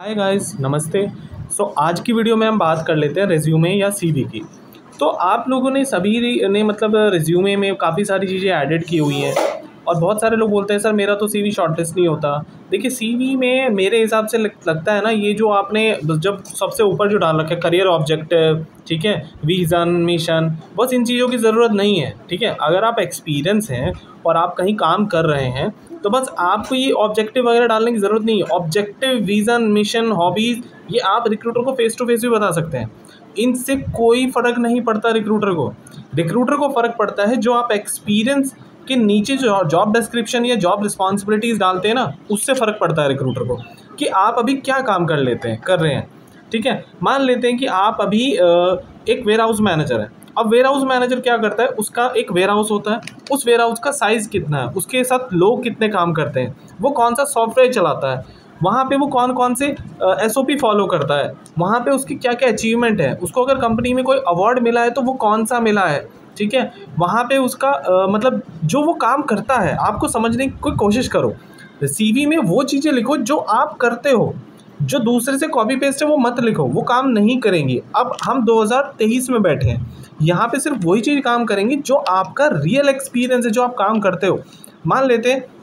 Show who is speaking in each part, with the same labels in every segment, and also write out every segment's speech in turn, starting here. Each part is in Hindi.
Speaker 1: हाय गाइस, नमस्ते। आज की वीडियो में हम बात कर लेते हैं रिज्यूमे या सीवी की। तो आप लोगों ने सभी ने मतलब रिज्यूमे में काफ़ी सारी चीज़ें ऐडेड की हुई हैं और बहुत सारे लोग बोलते हैं सर मेरा तो सीवी शॉर्टलिस्ट नहीं होता। देखिए सीवी में मेरे हिसाब से लगता है ना, ये जो आपने जब सबसे ऊपर जो डाल रखा है करियर ऑब्जेक्टिव, ठीक है, विज़न, मिशन, बस इन चीज़ों की ज़रूरत नहीं है। ठीक है, अगर आप एक्सपीरियंस हैं और आप कहीं काम कर रहे हैं तो बस आपको ये ऑब्जेक्टिव वगैरह डालने की ज़रूरत नहीं है। ऑब्जेक्टिव, विज़न, मिशन, हॉबीज़, ये आप रिक्रूटर को फेस टू फेस भी बता सकते हैं। इनसे कोई फ़र्क नहीं पड़ता रिक्रूटर को। रिक्रूटर को फ़र्क पड़ता है जो आप एक्सपीरियंस के नीचे जो जॉब डिस्क्रिप्शन या जॉब रिस्पॉन्सिबिलिटीज़ डालते हैं ना, उससे फ़र्क पड़ता है रिक्रूटर को कि आप अभी क्या काम कर रहे हैं। ठीक है, मान लेते हैं कि आप अभी एक वेयर हाउस मैनेजर है। अब वेयर हाउस मैनेजर क्या करता है, उसका एक वेयर हाउस होता है, उस वेयर हाउस का साइज़ कितना है, उसके साथ लोग कितने काम करते हैं, वो कौन सा सॉफ्टवेयर चलाता है, वहाँ पे वो कौन कौन से एसओपी फॉलो करता है, वहाँ पे उसकी क्या क्या अचीवमेंट है, उसको अगर कंपनी में कोई अवार्ड मिला है तो वो कौन सा मिला है। ठीक है, वहाँ पे उसका मतलब जो वो काम करता है आपको समझने की कोई कोशिश करो। सीवी में वो चीज़ें लिखो जो आप करते हो, जो दूसरे से कॉपी पेस्ट है वो मत लिखो, वो काम नहीं करेंगी। अब हम 2023 में बैठे हैं, यहाँ पे सिर्फ वही चीज़ काम करेंगी जो आपका रियल एक्सपीरियंस है, जो आप काम करते हो। मान लेते हैं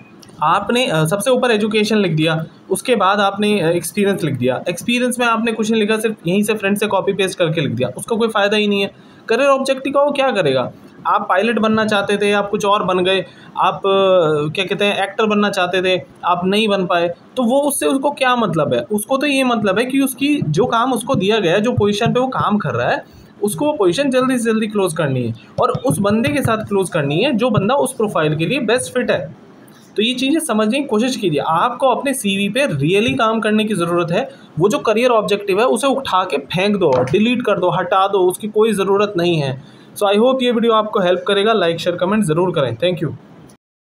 Speaker 1: आपने सबसे ऊपर एजुकेशन लिख दिया, उसके बाद आपने एक्सपीरियंस लिख दिया। एक्सपीरियंस में आपने कुछ नहीं लिखा, सिर्फ यहीं से फ्रेंड से कॉपी पेस्ट करके लिख दिया, उसका कोई फ़ायदा ही नहीं है। करियर ऑब्जेक्टिव का वो क्या करेगा? आप पायलट बनना चाहते थे, आप कुछ और बन गए, आप क्या कहते हैं एक्टर बनना चाहते थे, आप नहीं बन पाए, तो वो उससे उसको क्या मतलब है? उसको तो ये मतलब है कि उसकी जो काम उसको दिया गया है, जो पोजीशन पे वो काम कर रहा है, उसको वो पोजीशन जल्दी से जल्दी क्लोज़ करनी है और उस बंदे के साथ क्लोज़ करनी है जो बंदा उस प्रोफाइल के लिए बेस्ट फिट है। तो ये चीज़ें समझने की कोशिश कीजिए। आपको अपने सीवी पे रियली काम करने की ज़रूरत है। वो जो करियर ऑब्जेक्टिव है उसे उठा के फेंक दो, डिलीट कर दो, हटा दो, उसकी कोई ज़रूरत नहीं है। आई होप ये वीडियो आपको हेल्प करेगा। लाइक, शेयर, कमेंट ज़रूर करें। Thank you.